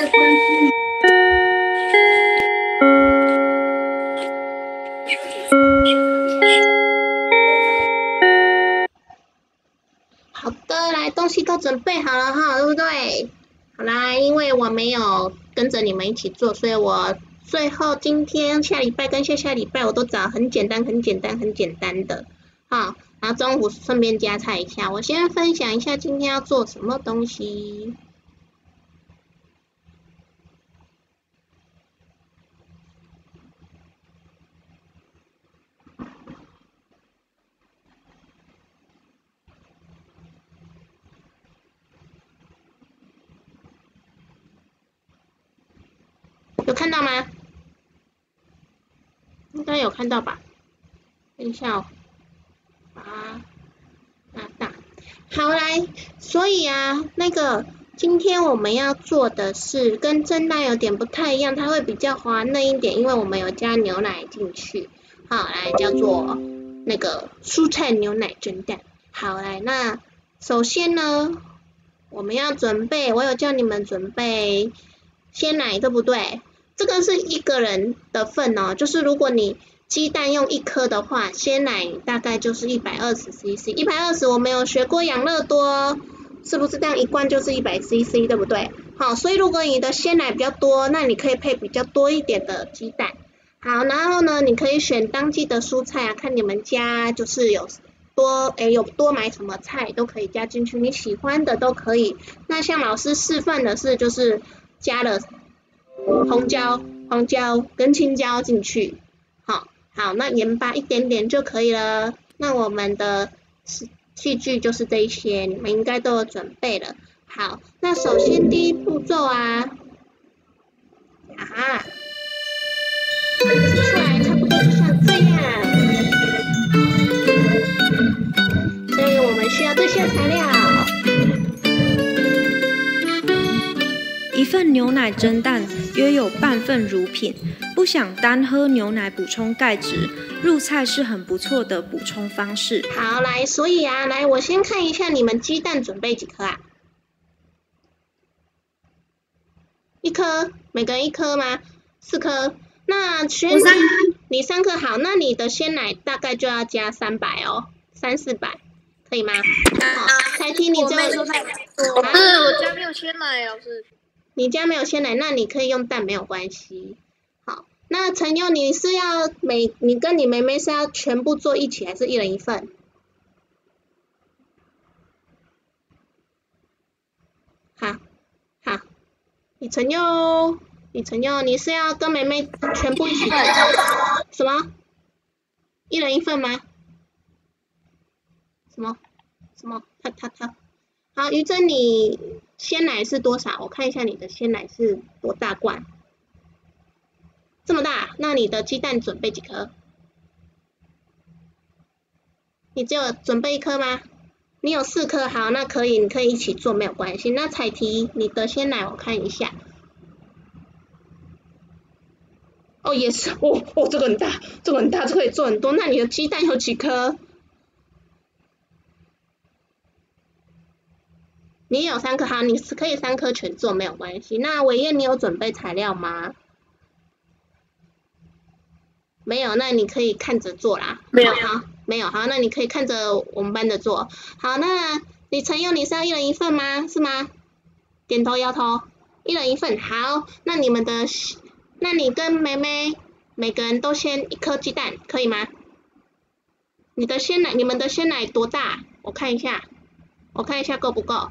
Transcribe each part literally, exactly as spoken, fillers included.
好的，来，东西都准备好了哈，对不对？好啦，因为我没有跟着你们一起做，所以我最后今天下礼拜跟下下礼拜我都找很简单、很简单、很简单的，好，然后中午顺便加菜一下。我先分享一下今天要做什么东西。有看到吗？应该有看到吧？等一下哦，啊，拿大。好来，所以啊，那个今天我们要做的是跟蒸蛋有点不太一样，它会比较滑嫩一点，因为我们有加牛奶进去。好，来叫做那个蔬菜牛奶蒸蛋。好来，那首先呢，我们要准备，我有叫你们准备鲜奶，对不对？这个是一个人的份哦，就是如果你鸡蛋用一颗的话，鲜奶大概就是一百二十 C C， 一百二十我们有学过养乐多，是不是这样一罐就是一百 C C， 对不对？好，所以如果你的鲜奶比较多，那你可以配比较多一点的鸡蛋。好，然后呢，你可以选当季的蔬菜啊，看你们家就是有多诶有多买什么菜都可以加进去，你喜欢的都可以。那像老师示范的是就是加了红椒、黄椒跟青椒进去，好，好，那盐巴一点点就可以了。那我们的器具就是这一些，你们应该都有准备了。好，那首先第一步骤啊，哈哈，挤出来差不多就像这样。所以我们需要这些材料。 一份牛奶蒸蛋约有半份乳品，不想单喝牛奶补充钙质，入菜是很不错的补充方式。 好，来，所以啊，来，我先看一下你们鸡蛋准备几颗啊？一颗，每个人一颗吗？四颗。那轩，你三颗好，那你的鲜奶大概就要加三百哦，三四百，可以吗？好，才听你就。 老师，我家没有鲜奶，老师。 你家没有鲜奶，那你可以用蛋没有关系。好，那陈佑你是要每你跟你妹妹是要全部做一起，还是一人一份？好，好，你陈佑，你陈佑你是要跟妹妹全部一起做？什么？一人一份吗？什么？什么？他他他。好，于真你鲜奶是多少？我看一下你的鲜奶是多大罐？这么大，那你的鸡蛋准备几颗？你只有准备一颗吗？你有四颗，好，那可以，你可以一起做，没有关系。那彩提，你的鲜奶我看一下。哦，也是，哦哦，这个很大，这个很大，这可以做很多。那你的鸡蛋有几颗？你有三颗，好，你可以三颗全做，没有关系。那伟燕，你有准备材料吗？没有，那你可以看着做啦。 没有， 好，没有，好，那你可以看着我们班的做。好，那你陈佑，你是要一人一份吗？是吗？点头摇头，一人一份。好，那你们的，那你跟妹妹每个人都先一颗鸡蛋，可以吗？你的鲜奶，你们的鲜奶多大？我看一下，我看一下够不够。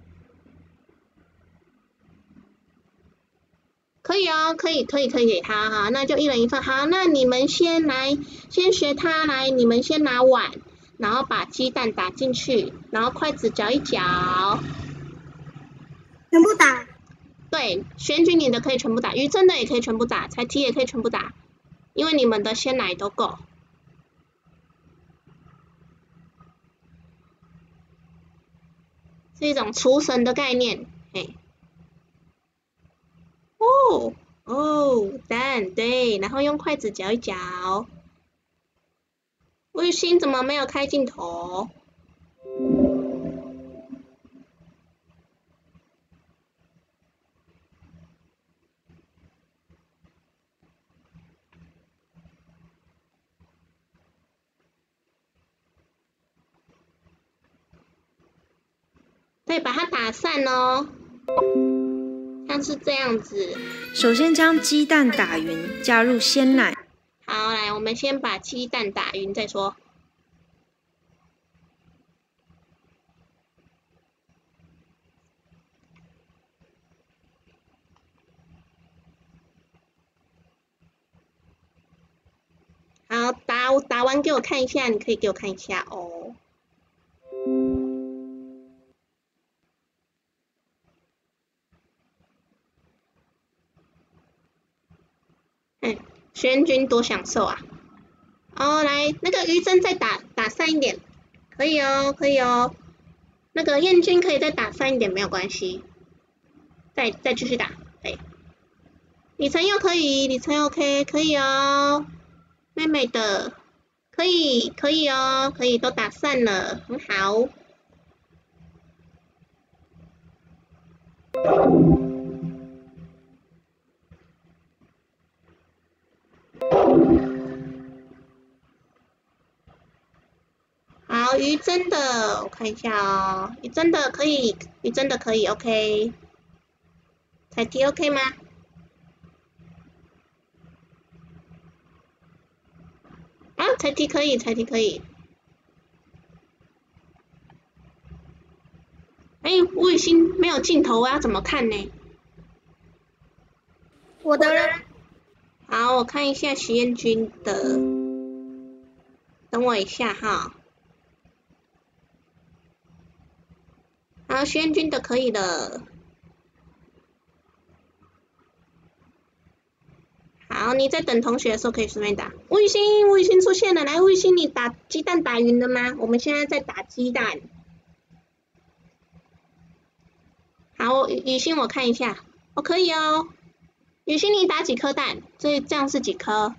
可以哦，可以，可以，可以，好好，那就一人一份。好，那你们先来，先学他来，你们先拿碗，然后把鸡蛋打进去，然后筷子搅一搅。 全部打。 对，选举你的可以全部打，于真的也可以全部打，彩提也可以全部打，因为你们的鲜奶都够。是一种厨神的概念，嘿。哦哦，蛋对，然后用筷子搅一搅。卫星怎么没有开镜头？ 对，把它打散哦，像是这样子。 首先将鸡蛋打匀，加入鲜奶。 好，来，我们先把鸡蛋打匀再说。好，打打完给我看一下，你可以给我看一下哦。嗯，轩君多享受啊！哦，来，那个鱼针再打打散一点，可以哦，可以哦。那个燕君可以再打散一点，没有关系。再再继续打，对。李晨又可以，李晨 OK， 可以哦。妹妹的，可以，可以哦，可以都打散了，很好。好，鱼真的，我看一下哦，鱼真的可以，鱼真的可以 ，OK。彩题 OK 吗？啊，彩题可以，彩题可以。哎，吴雨欣没有镜头，我要怎么看呢？ 我的人。 好，我看一下徐彦君的，等我一下哈。好，徐彦君的可以了。好，你在等同学的时候可以顺便打。吴雨欣，吴雨欣出现了，来，吴雨欣，你打鸡蛋打匀了吗？我们现在在打鸡蛋。好，雨欣我看一下，哦，可以哦。雨欣，你打几颗蛋？这这样是几颗？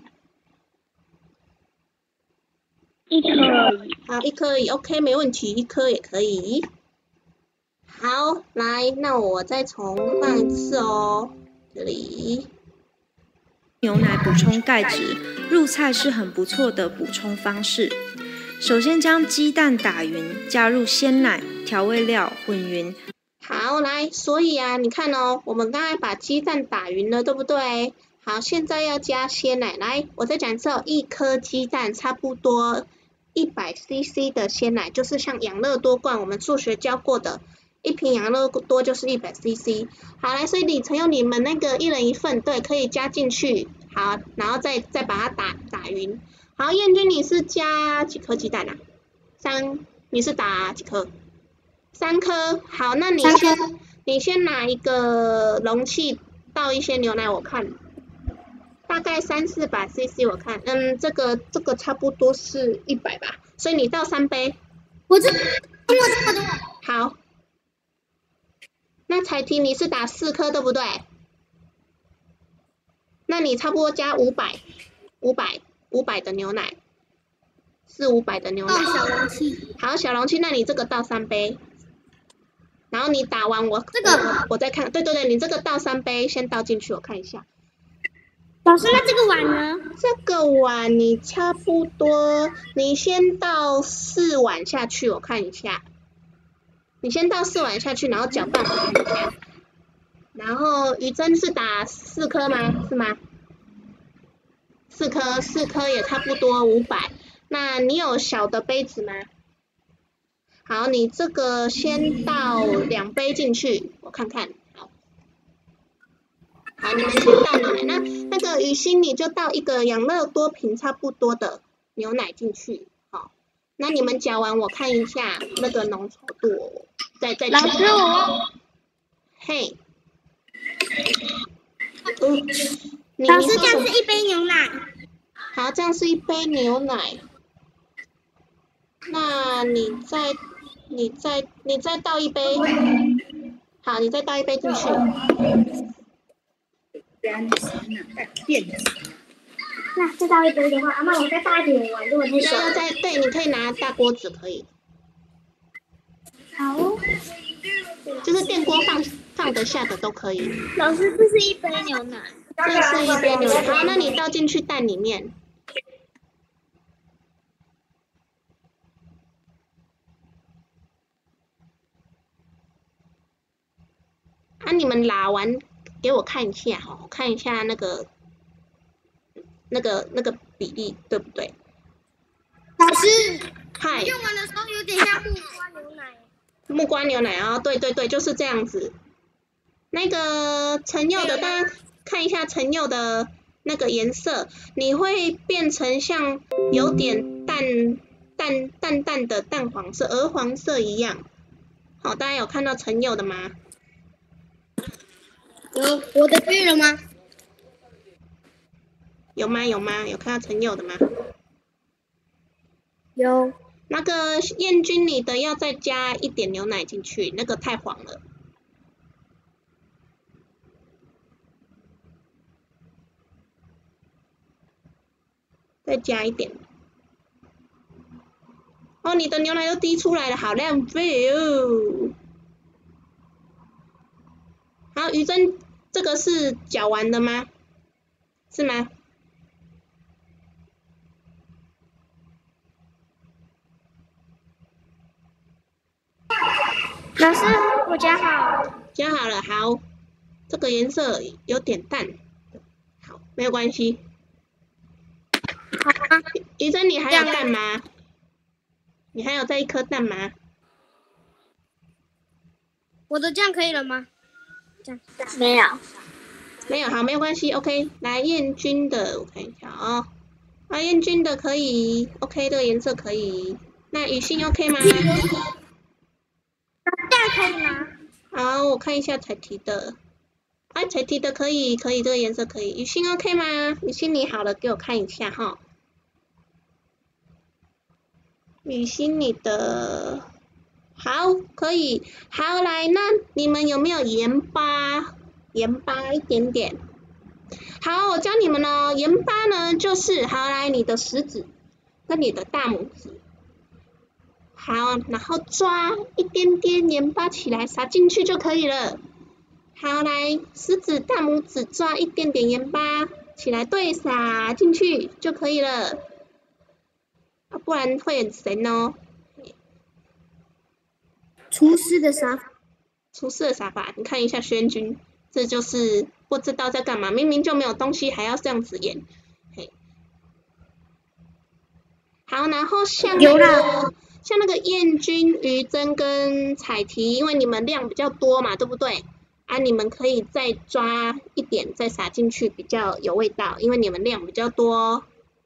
一颗而已。 好，一颗而已 ，OK， 没问题，一颗也可以。好，来，那我再重放一次哦，这里。 牛奶补充钙质，入菜是很不错的补充方式。首先将鸡蛋打匀，加入鲜奶、调味料混匀。 好，来，所以啊，你看哦，我们刚才把鸡蛋打匀了，对不对？好，现在要加鲜奶。来，我再讲一次哦，一颗鸡蛋差不多一百 C C 的鲜奶，就是像养乐多罐，我们数学教过的，一瓶养乐多就是一百 C C。好，来，所以李晨佑你们那个一人一份，对，可以加进去。好，然后再再把它打打匀。好，燕君你是加几颗鸡蛋啊？三，你是打几颗？三颗。好，那你先你先拿一个容器倒一些牛奶，我看大概三四百 C C， 我看，嗯，这个这个差不多是一百吧，所以你倒三杯。 我这，等我等我等我。 好，那彩题你是打四颗对不对？那你差不多加五百，五百，五百的牛奶，四五百的牛奶。 倒小容器。 好，小容器，那你这个倒三杯。然后你打完我这个我，我再看，对对对，你这个倒三杯，先倒进去，我看一下。 老师，那这个碗呢？ 这个碗你差不多，你先倒四碗下去，我看一下。你先倒四碗下去，然后搅拌我看一下。然后鱼针是打四颗吗？是吗？四颗，四颗也差不多五百。那你有小的杯子吗？好，你这个先倒两杯进去，我看看。好，好，你们先倒牛奶。那那个雨欣，你就倒一个养乐多瓶差不多的牛奶进去。好，那你们搅完，我看一下那个浓稠度，再再。 老师，我。 嘿。嗯。 老师，这样是一杯牛奶。 好，这样是一杯牛奶。那你再。你再你再倒一杯，好，你再倒一杯进去。 那再倒一杯的话，阿妈我再大一点碗，如果太小。 要再对，你可以拿大锅子可以。 好、哦。 就是电锅放放得下的都可以。 老师，这是一杯牛奶。 这是一杯牛奶，好，那你倒进去蛋里面。 啊，你们拉完给我看一下哈，看一下那个那个那个比例对不对？ 老师， 嗨， 用完的时候有点像木瓜牛奶。 木瓜牛奶啊，对对对，就是这样子。那个陈柚的，大家看一下陈柚的那个颜色，你会变成像有点淡淡淡淡的淡黄色、鹅黄色一样。好，大家有看到陈柚的吗？ 有，我的对了吗？ 有吗？有吗？有看到陈柚的吗？ 有。 那个燕君你的要再加一点牛奶进去，那个太黄了。再加一点。哦，你的牛奶都滴出来了，好浪费哦。好，于真，这个是搅完的吗？是吗？ 老师，我加好。 加好了，好。这个颜色有点淡，好，没有关系。 好吗？ 于真，你还有蛋吗？你还有这一颗蛋吗？ 我的这样可以了吗？这样没有。 没有，好，没有关系 ，OK。来，燕君的，我看一下啊、哦。啊，燕君的可以 ，OK， 这个颜色可以。那雨欣 OK 吗？ 这样可以吗？ 好，我看一下彩提的。啊，彩提的可以，可以，这个颜色可以。雨欣 OK 吗？雨欣你好了，给我看一下哈。雨欣你的好，可以。好，来，那你们有没有盐巴？盐巴一点点。好，我教你们哦，盐巴呢就是好来你的食指跟你的大拇指，好，然后抓一点点盐巴起来撒进去就可以了。好，来食指大拇指抓一点点盐巴起来，对，撒进去就可以了，啊、不然会很咸哦。 厨师的沙发。 厨师的沙发，你看一下轩君，这就是不知道在干嘛，明明就没有东西，还要这样子演。嘿，好，然后像那个像那个燕君、于真跟彩提，因为你们量比较多嘛，对不对？啊，你们可以再抓一点，再撒进去，比较有味道，因为你们量比较多。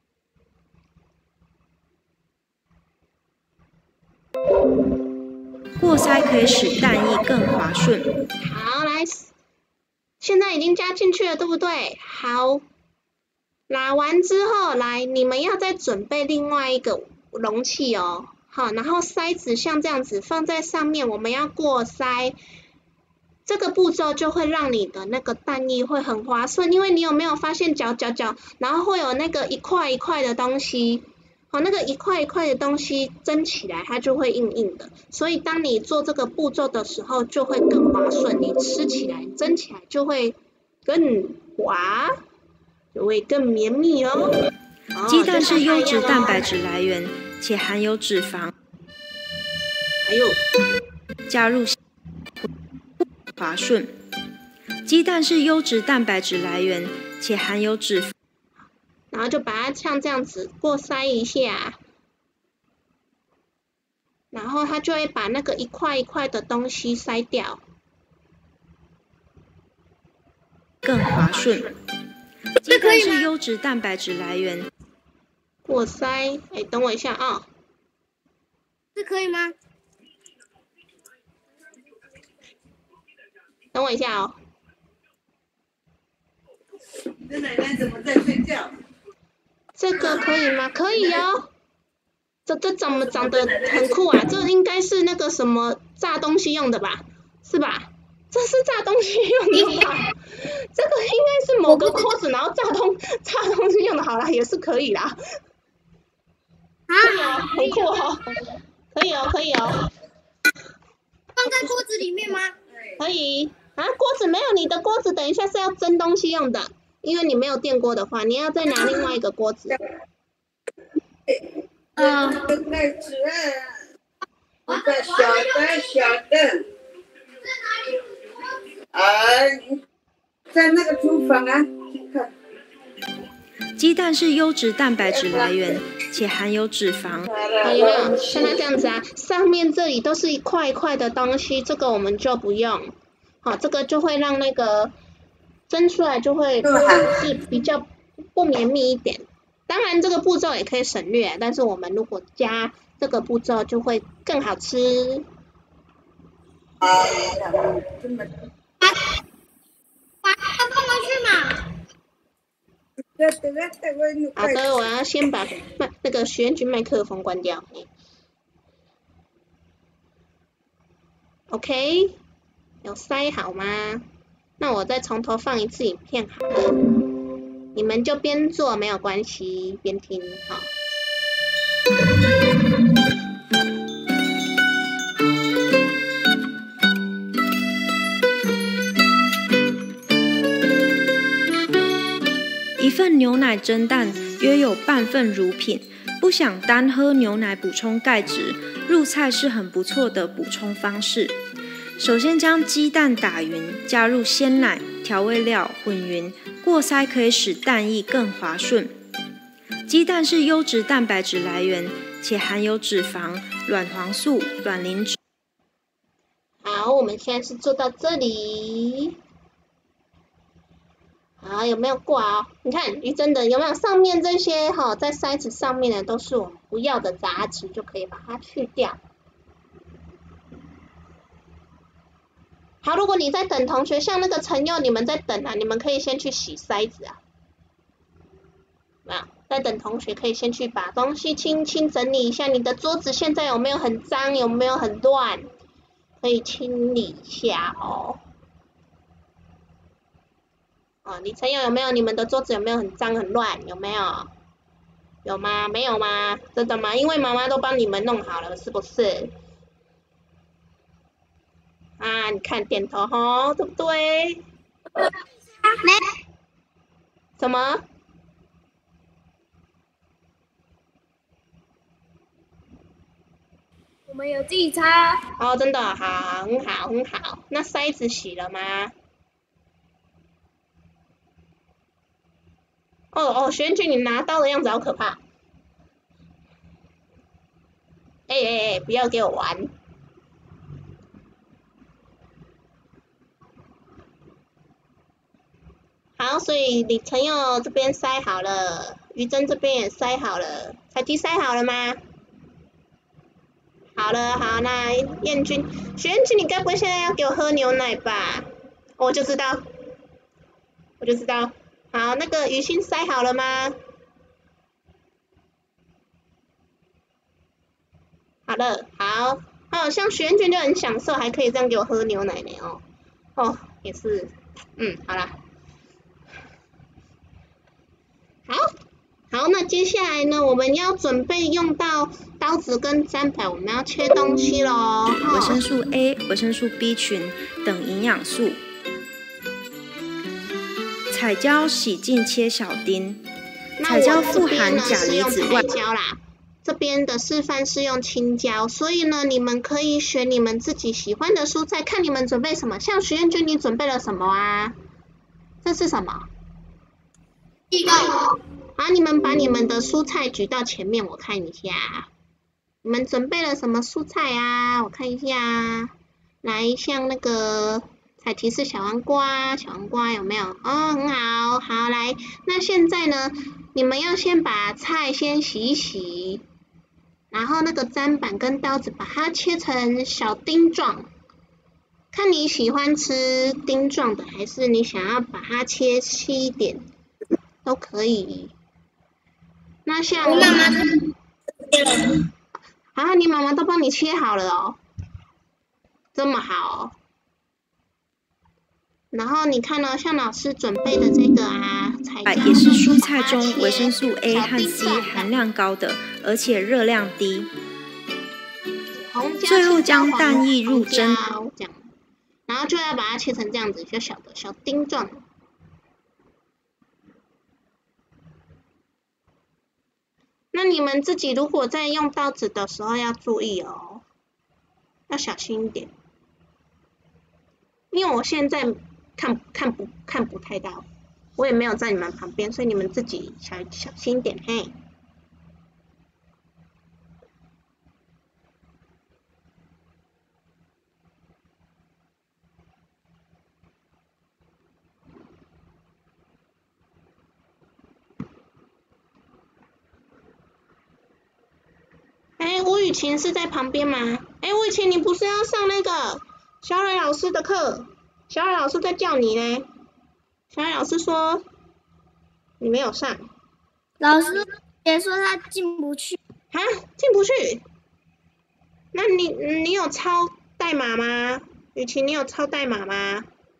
过筛可以使蛋液更滑顺。 好，来，现在已经加进去了，对不对？好，拉完之后，来，你们要再准备另外一个容器哦。好，然后筛子像这样子放在上面，我们要过筛。这个步骤就会让你的那个蛋液会很滑顺，因为你有没有发现搅搅搅，然后会有那个一块一块的东西，好，那个一块一块的东西蒸起来，它就会硬硬的，所以当你做这个步骤的时候，就会更滑顺，你吃起来、蒸起来就会更滑，就会更绵密哦。 鸡蛋是优质蛋白质来源，且含有脂肪。 还有， 加入滑顺。鸡蛋是优质蛋白质来源，且含有脂肪。 然后就把它像这样子过筛一下，然后它就会把那个一块一块的东西筛掉， 更滑顺。鸡蛋是优质蛋白质来源。 过筛，哎，等我一下啊、哦， 这可以吗？ 等我一下哦。 你的奶奶怎么在睡觉？ 这个可以吗？可以哦。这这怎么长得很酷啊？这应该是那个什么炸东西用的吧？是吧？这是炸东西用的吧？这个应该是某个锅子，然后炸东炸东西用的，好啦，也是可以啦。可以哦，很酷哦。可以哦，可以哦。 放在锅子里面吗？ 可以。啊，锅子没有，你的锅子等一下是要蒸东西用的，因为你没有电锅的话，你要再拿另外一个锅子。 嗯。 那只一个小的小的。啊。 在那个厨房啊，看。 鸡蛋是优质蛋白质来源，且含有脂肪。 好，有没有像它这样子啊？上面这里都是一块一块的东西，这个我们就不用。好，这个就会让那个蒸出来就会是比较不绵密一点。当然这个步骤也可以省略，但是我们如果加这个步骤就会更好吃。 把它放回去嘛。 好的，我要先把麦那个许愿君麦克风关掉。OK， 有塞好吗？那我再从头放一次影片好了，你们就边做没有关系，边听好。 一份牛奶蒸蛋约有半份乳品，不想单喝牛奶补充钙质，入菜是很不错的补充方式。首先将鸡蛋打匀，加入鲜奶、调味料混匀，过筛可以使蛋液更滑顺。鸡蛋是优质蛋白质来源，且含有脂肪、卵黄素、卵磷脂。 好，我们现在是做到这里。好，有没有挂哦？你看鱼真的有没有上面这些哈、哦，在筛子上面的都是我们不要的杂质，就可以把它去掉。好，如果你在等同学，像那个陈佑，你们在等啊，你们可以先去洗筛子啊。啊，在等同学可以先去把东西轻轻整理一下，你的桌子现在有没有很脏，有没有很乱？可以清理一下哦。哦，李晨友有没有？你们的桌子有没有很脏很乱？有没有？有吗？没有吗？真的吗？因为妈妈都帮你们弄好了，是不是？啊，你看点头吼，对不对？ 没。 什么？ 我们有自己擦。 哦，真的好，很好，很好。那筛子洗了吗？哦哦，玄君，你拿刀的样子好可怕！哎哎哎，不要给我玩！好，所以李晨佑这边筛好了，于真这边也筛好了，彩琪筛好了吗？好了，好，那燕君、许愿君，你该不会现在要给我喝牛奶吧？我就知道，我就知道。好，那个鱼心筛好了吗？好了，好，哦，像许愿君就很享受，还可以这样给我喝牛奶呢哦，哦，也是，嗯，好啦，好，好，那接下来呢，我们要准备用到刀子跟砧板，我们要切东西咯。 维生素 A、维生素 B 群等营养素。彩椒洗净切小丁，彩椒富含钾离子外。 这边的示范是用青椒，所以呢，你们可以选你们自己喜欢的蔬菜，看你们准备什么。像徐彦君，你准备了什么啊？这是什么？ 地沟。 好，你们把你们的蔬菜举到前面，我看一下。你们准备了什么蔬菜啊？我看一下。来，像那个彩提是小黄瓜，小黄瓜有没有？哦，很好，好来。那现在呢，你们要先把菜先洗一洗。然后那个砧板跟刀子把它切成小丁状，看你喜欢吃丁状的，还是你想要把它切细一点，都可以。那像我妈妈啊，你妈妈都帮你切好了哦，这么好哦。然后你看哦，像老师准备的这个啊，彩椒也是蔬菜中维生素 A 和 C 含量高的，而且热量低。最后将蛋液入蒸， 这样，然后就要把它切成这样子小小的小丁状。那你们自己如果在用刀子的时候要注意哦，要小心一点。因为我现在看看不看不太到，我也没有在你们旁边，所以你们自己小小心点嘿。哎，吴雨晴是在旁边吗？哎，吴雨晴，你不是要上那个小蕊老师的课？小蕊老师在叫你呢。小蕊老师说你没有上。 老师也说他进不去。 啊，进不去？那你你有抄代码吗？雨晴，你有抄代码吗？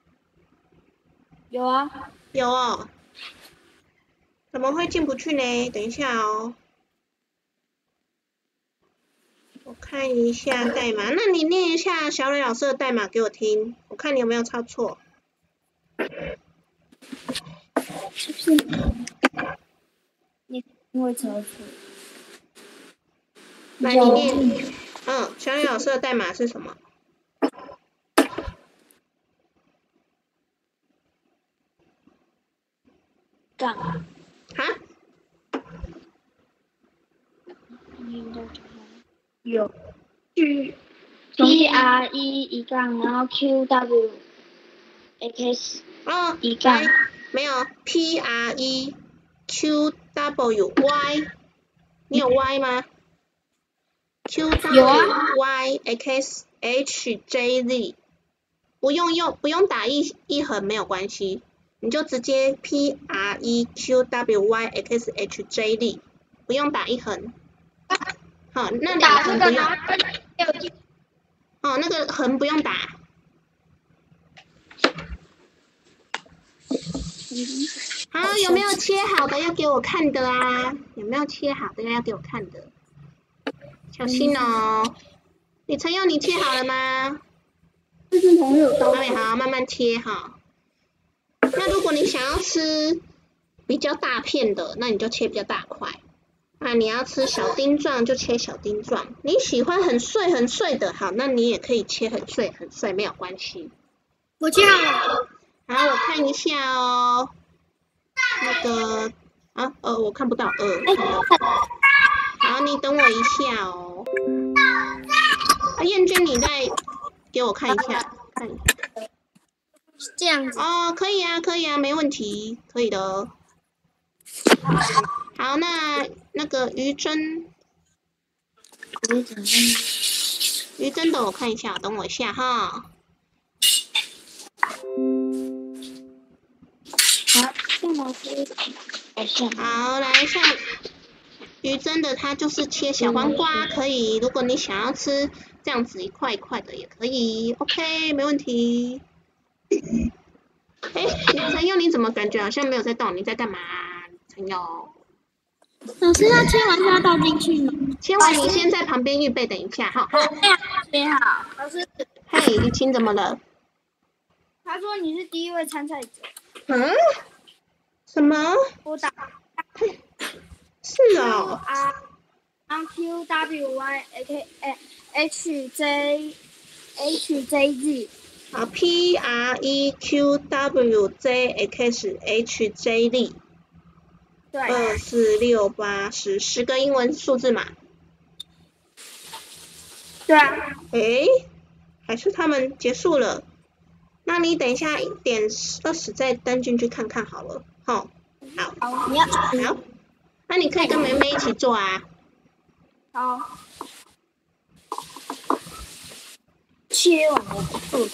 有啊。 有哦。怎么会进不去呢？等一下哦。我看一下代码，那你念一下小蕊老师的代码给我听，我看你有没有抄错。 是不是？你会抄错。 来，你念。嗯，小蕊老师的代码是什么？ 杠。 啊？ 有。P R E 一杠，然后 Q W X 哦， 一杠。 没有 P R E Q W Y， 你有 Y 吗 ？Q W Y X H J Z， 不用用不用打一一横没有关系，你就直接 P R E Q W Y X H J Z， 不用打一横。好，那两个横不用。哦，那个横不用打。好，有没有切好的要给我看的啊？有没有切好的要给我看的？小心哦。李晨佑，你切好了吗？ 这是朋友刀。 哎，好，慢慢切哈。那如果你想要吃比较大片的，那你就切比较大块。那你要吃小丁状就切小丁状。你喜欢很碎很碎的，好，那你也可以切很碎很碎，没有关系。 我切好了。 好，我看一下哦。那个啊呃，我看不到呃。好，你等我一下哦。啊，燕君，你再给我看一下，看一下。 这样子。 哦，可以啊，可以啊，没问题，可以的哦。好，那那个于真，于真的我看一下，等我一下哈。 好，这老师， 好，来像于真的，它就是切小黄瓜，可以。如果你想要吃这样子一块一块的也可以 ，OK， 没问题。哎，陈佑，你怎么感觉好像没有在动？你在干嘛？陈佑。 老师，他切完是要倒进去吗？ 切完你先在旁边预备，等一下哈。 切好。老师。 嘿，雨晴怎么了？ 他说你是第一位参赛者。 嗯？什么？ 我打。 是哦。 R Q W Y H J H J Z。 好 ，P R E Q W J X H J Z。 对。 二四六八十，十个英文数字嘛。 对啊。 诶，还是他们结束了？那你等一下点二十再登进去看看好了，好。好。 好，你要。 好。那你可以跟梅梅一起做啊。 好。切完我不做。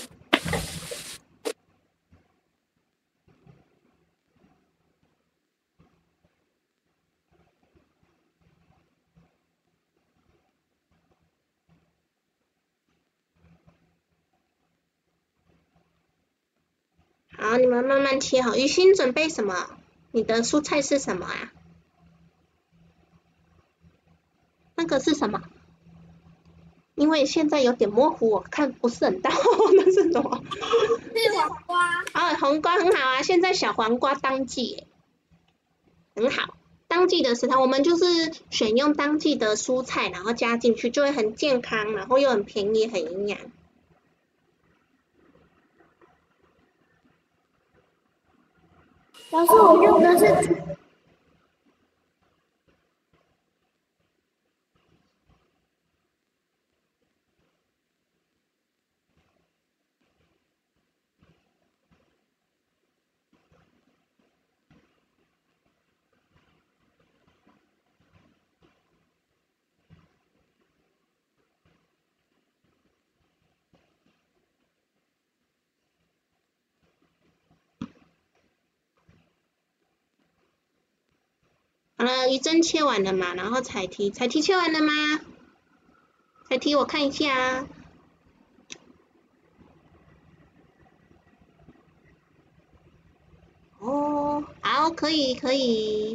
好，你们慢慢切好。雨欣准备什么？你的蔬菜是什么啊？那个是什么？因为现在有点模糊，我看不是很到，那是什么？ 是黄瓜。 啊，黄瓜很好啊，现在小黄瓜当季，很好。当季的食材，我们就是选用当季的蔬菜，然后加进去，就会很健康，然后又很便宜，很营养。 老师，我用的是。 好了，于真切完了嘛，然后彩题，彩题切完了吗？彩题我看一下。哦，好，可以可以。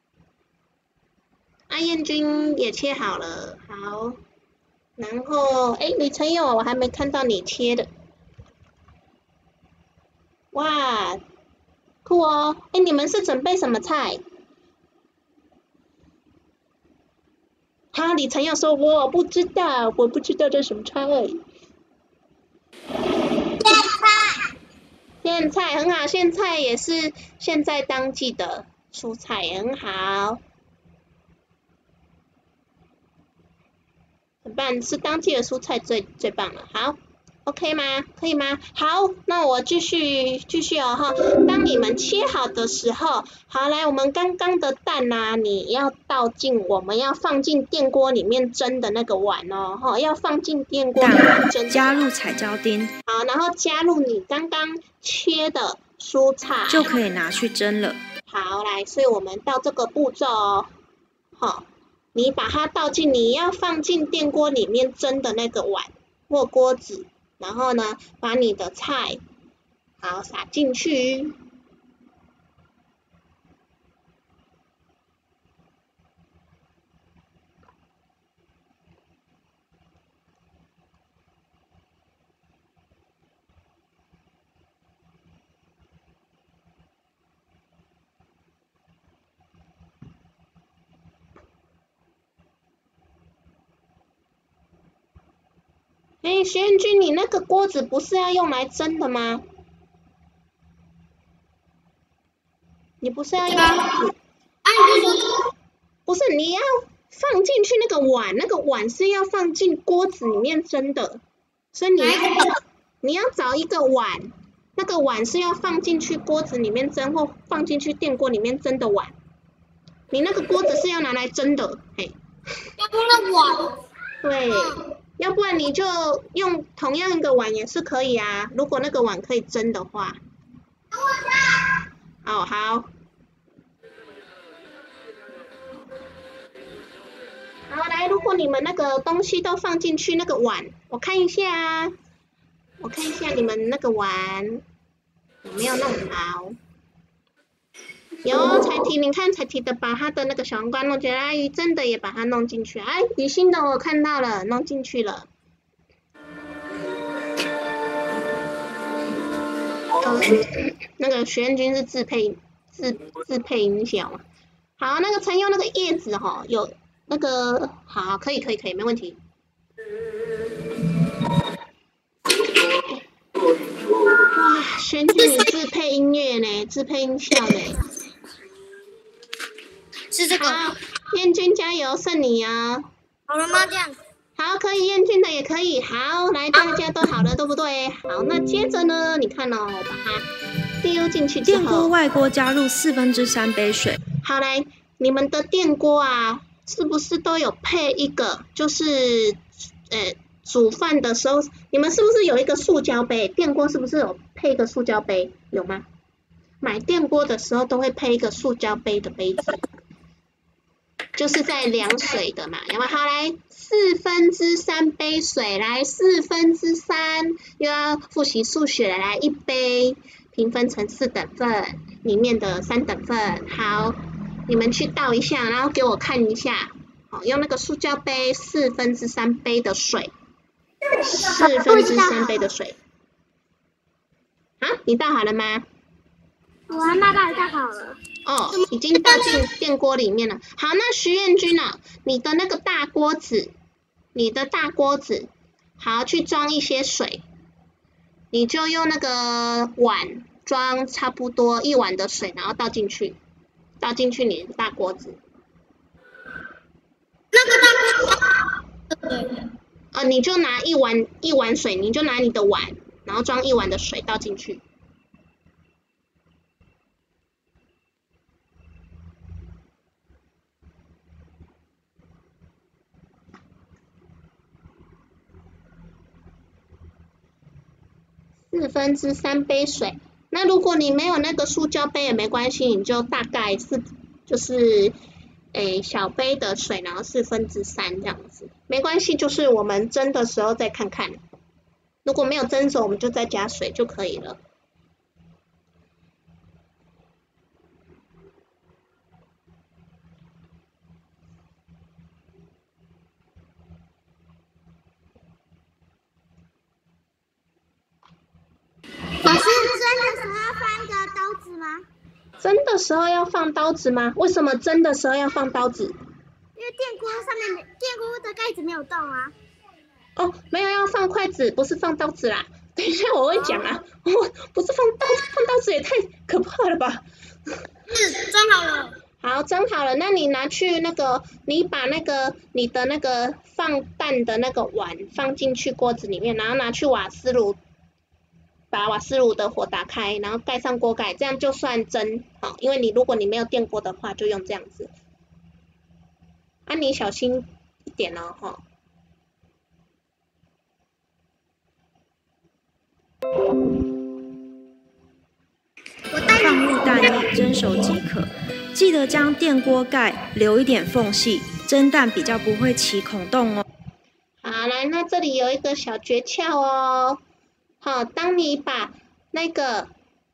阿燕君也切好了，好。然后，哎，李晨佑，我还没看到你切的。哇，酷哦！哎，你们是准备什么菜？哈，李晨佑说我不知道，我不知道这什么菜。苋菜很好，苋菜也是现在当季的蔬菜，也很好。很棒，是当季的蔬菜最最棒了。好 ，OK 吗？可以吗？好，那我继续继续哦哈。当你们切好的时候，好来，我们刚刚的蛋啊，你要倒进我们要放进电锅里面蒸的那个碗哦哈，要放进电锅里面蒸。 加入彩椒丁。 好，然后加入你刚刚切的蔬菜， 就可以拿去蒸了。 好，来，所以我们到这个步骤哦，好。你把它倒进你要放进电锅里面蒸的那个碗或锅子，然后呢，把你的菜好撒进去。哎，徐彦君，你那个锅子不是要用来蒸的吗？你不是要用来？不是，你要放进去那个碗，那个碗是要放进锅子里面蒸的，所以你要你要找一个碗，那个碗是要放进去锅子里面蒸或放进去电锅里面蒸的碗。你那个锅子是要拿来蒸的，嘿。 要用那碗。 对。要不然你就用同样一个碗也是可以啊，如果那个碗可以蒸的话。哦，好。好，来，如果你们那个东西都放进去那个碗，我看一下啊，我看一下你们那个碗有没有弄好。有彩题，你看彩题的把他的那个小黄瓜弄进来，阿姨真的也把它弄进去，哎，雨欣的我看到了，弄进去了。哦，那个徐彦君是自配自自配音效嘛？好，那个陈佑那个叶子哈、哦，有那个好，可以可以可以，没问题。哇，轩君你自配音乐呢，自配音效呢。 是这个。 好，彦君加油，剩你哦。 好了吗？这样。 好，可以，彦君的也可以。好，来，大家都好了，对不对？好，那接着呢，你看哦，我把它丢进去之后， 电锅外锅加入四分之三杯水。 好，来，你们的电锅啊，是不是都有配一个，就是呃煮饭的时候，你们是不是有一个塑胶杯？电锅是不是有配一个塑胶杯？有吗？买电锅的时候都会配一个塑胶杯的杯子。就是在量水的嘛，有没有？好，来四分之三杯水，来四分之三，又要复习数学了，来一杯平分成四等份，里面的三等份，好，你们去倒一下，然后给我看一下，好，用那个塑胶杯四分之三杯的水，四分之三杯的水，啊，你倒好了吗？ 我还妈妈倒好了。 哦，已经倒进电锅里面了。好，那徐彦君啊，你的那个大锅子，你的大锅子，好，去装一些水，你就用那个碗装差不多一碗的水，然后倒进去，倒进去你的大锅子。 那个大锅子， 呃，你就拿一碗一碗水，你就拿你的碗，然后装一碗的水倒进去。四分之三杯水。那如果你没有那个塑胶杯也没关系，你就大概是就是诶小杯的水，然后四分之三这样子，没关系，就是我们蒸的时候再看看。如果没有蒸熟，我们就再加水就可以了。 老师蒸的时候要放一个刀子吗？ 蒸的时候要放刀子吗？为什么蒸的时候要放刀子？ 因为电锅上面电锅的盖子没有动啊。 哦，没有要放筷子，不是放刀子啦。等一下我会讲啊，哦、不是放刀子，放刀子也太可怕了吧？ 是蒸好了。 好，蒸好了，那你拿去那个，你把那个你的那个放蛋的那个碗放进去锅子里面，然后拿去瓦斯炉，把瓦斯炉的火打开，然后盖上锅盖，这样就算蒸。好，因为你如果你没有电锅的话，就用这样子。啊，你小心一点哦，哈。 放入蛋液蒸熟即可，记得将电锅盖留一点缝隙，蒸蛋比较不会起孔洞哦。 好，来，那这里有一个小诀窍哦。好，当你把那个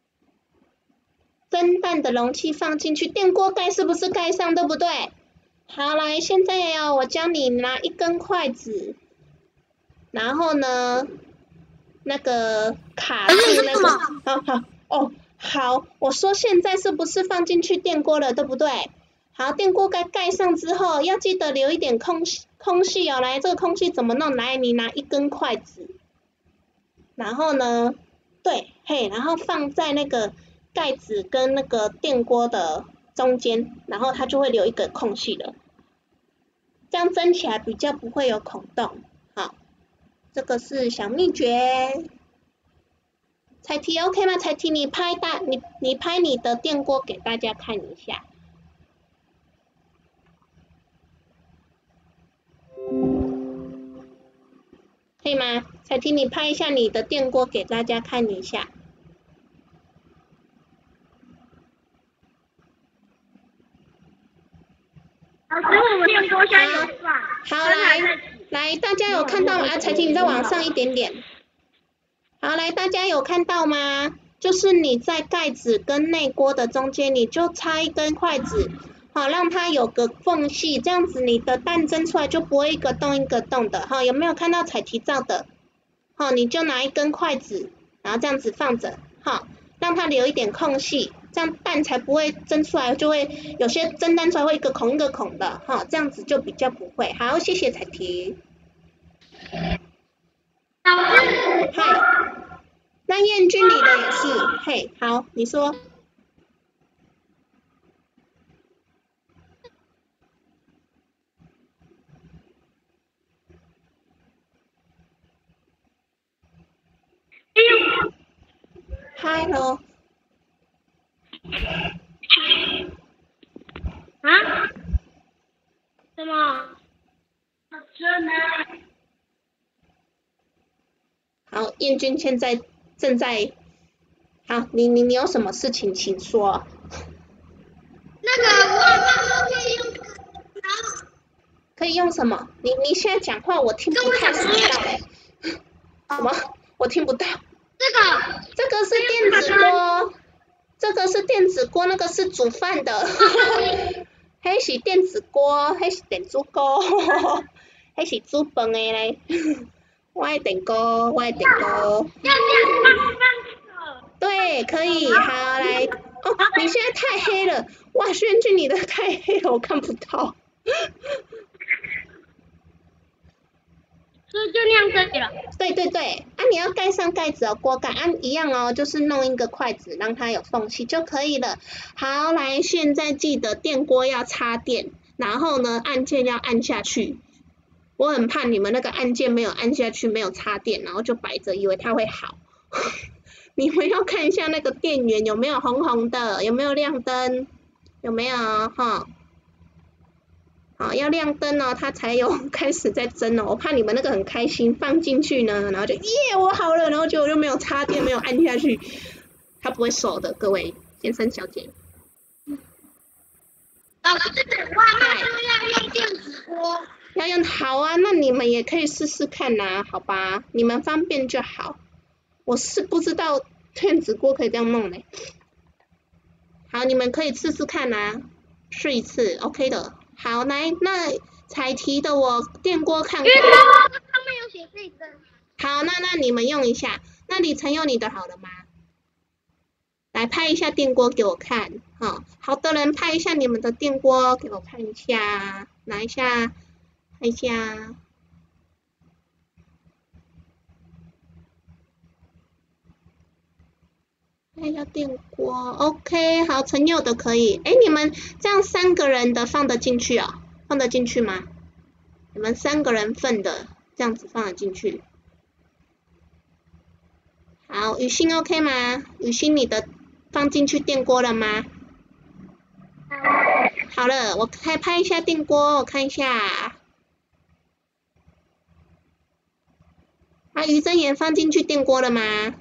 蒸蛋的容器放进去，电锅盖是不是盖上，对不对？好，来，现在哦，我教你拿一根筷子，然后呢，那个卡住那个，好好哦，好，我说现在是不是放进去电锅了，对不对？好，电锅盖盖上之后，要记得留一点空隙空隙哦。来，这个空隙怎么弄？来，你拿一根筷子，然后呢，对，嘿，然后放在那个盖子跟那个电锅的中间，然后它就会留一个空隙了。这样蒸起来比较不会有孔洞。好，这个是小秘诀。彩题 OK 吗？彩题你拍大你你拍你的电锅给大家看一下。可以吗？彩婷，你拍一下你的电锅给大家看一下。 老师，我们电锅现在有转。 好，来来，大家有看到吗？啊，彩婷，你再往上一点点。好，来，大家有看到吗？就是你在盖子跟内锅的中间，你就插一根筷子，好，让它有个缝隙，这样子你的蛋蒸出来就不会一个洞一个洞的。哈，有没有看到彩题照的？好，你就拿一根筷子，然后这样子放着，好，让它留一点空隙，这样蛋才不会蒸出来，就会有些蒸蛋出来会一个孔一个孔的，哈，这样子就比较不会。好，谢谢彩婷。 老师， 嗨，那燕君你的也是，嘿，好，你说。嗨喽。 啊？什么？真的？ 好，燕君现在正在，好，你你你有什么事情请说。 那个我我可以用， 可以用什么？你你现在讲话我听不太知道哎。什么？我听不到。 这个这个是电子锅，这个是电子锅，那个是煮饭的。迄是电子锅，迄是电子锅，迄是煮饭的嘞。我的电锅，我的电锅。对，可以，好来。哦，你现在太黑了，哇，轩君你的太黑了，我看不到。 所以就那样可以了。 对对对，啊，你要盖上盖子哦，锅盖啊一样哦，就是弄一个筷子让它有缝隙就可以了。好，来，现在记得电锅要插电，然后呢按键要按下去。我很怕你们那个按键没有按下去，没有插电，然后就摆着，以为它会好。你们要看一下那个电源有没有红红的，有没有亮灯，有没有哈？好，要亮灯哦，它才有开始在蒸哦。我怕你们那个很开心放进去呢，然后就耶我好了，然后结果就没有插电，没有按下去，它不会熟的，各位先生小姐。 老师，哇，那就要用电子锅。 要用好啊，那你们也可以试试看呐、啊，好吧？你们方便就好。我是不知道电子锅可以这样弄嘞。好，你们可以试试看呐、啊，试一次 ，OK 的。好，来，那彩题的我电锅看过。 因为它上面有写这个。 好，那那你们用一下。那李晨用你的好了吗？来拍一下电锅给我看，哈、哦，好的人拍一下你们的电锅给我看一下，拿一下，看一下。看一下电锅 ，OK， 好，陈佑的可以。哎，你们这样三个人的放得进去哦？放得进去吗？你们三个人份的这样子放得进去？好，雨欣 OK 吗？雨欣你的放进去电锅了吗？好了，我开拍一下电锅，我看一下。啊，于真言放进去电锅了吗？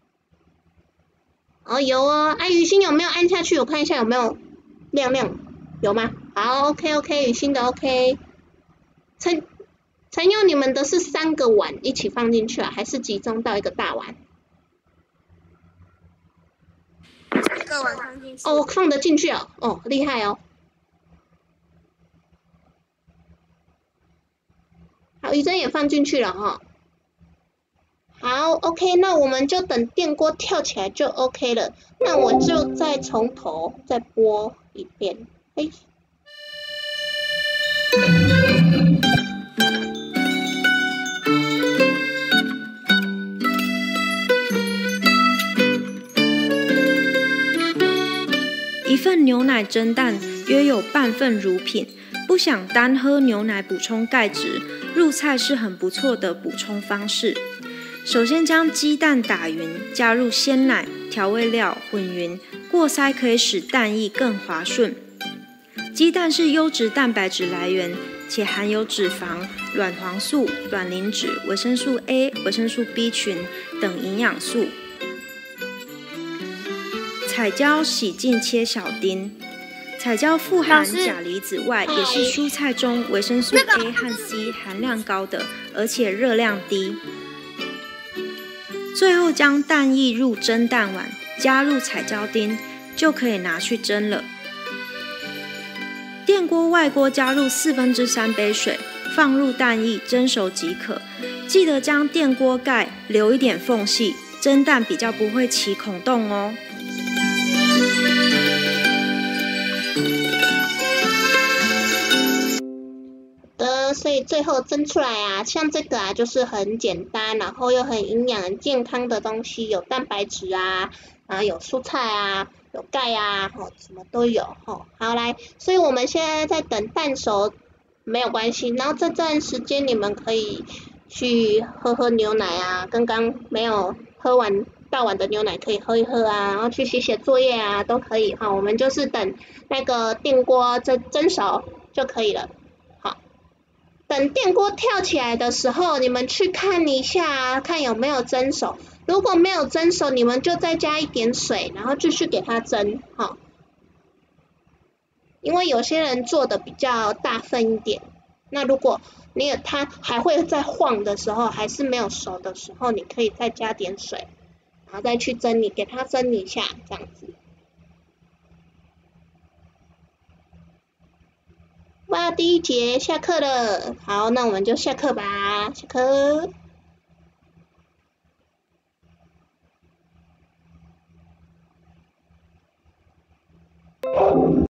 哦，有哦。啊，雨欣有没有按下去？我看一下有没有亮亮，有吗？好 ，OK OK，雨欣的 OK。陈陈佑，你们的是三个碗一起放进去啊，还是集中到一个大碗？ 一个碗放进去。 哦，放得进去哦，哦，厉害哦。好，于真也放进去了哈、哦。好 ，OK， 那我们就等电锅跳起来就 OK 了。那我就再从头再播一遍。哎。 一份牛奶蒸蛋约有半份乳品，不想单喝牛奶补充钙质，入菜是很不错的补充方式。首先将鸡蛋打匀，加入鲜奶、调味料混匀，过筛可以使蛋液更滑顺。鸡蛋是优质蛋白质来源，且含有脂肪、卵黄素、卵磷脂、维生素 A、维生素 B 群等营养素。彩椒洗净切小丁，彩椒富含钾离子外，也是蔬菜中维生素 A 和 C 含量高的，而且热量低。最后将蛋液入蒸蛋碗，加入彩椒丁，就可以拿去蒸了。电锅外锅加入四分之三杯水，放入蛋液蒸熟即可。记得将电锅盖留一点缝隙，蒸蛋比较不会起孔洞哦。 的，所以最后蒸出来啊，像这个啊，就是很简单，然后又很营养、很健康的东西，有蛋白质啊，然后有蔬菜啊，有钙啊，哦，什么都有哦。好来，所以我们现在在等蛋熟，没有关系。然后这段时间你们可以去喝喝牛奶啊，刚刚没有喝完倒完的牛奶可以喝一喝啊，然后去写写作业啊，都可以哈。我们就是等那个电锅蒸蒸熟就可以了。等电锅跳起来的时候，你们去看一下，看有没有蒸熟。如果没有蒸熟，你们就再加一点水，然后继续给它蒸，哈。因为有些人做的比较大份一点，那如果你有它还会在晃的时候，还是没有熟的时候，你可以再加点水，然后再去蒸，你给它蒸一下，这样子。哇，第一节下课了，好，那我们就下课吧，下课。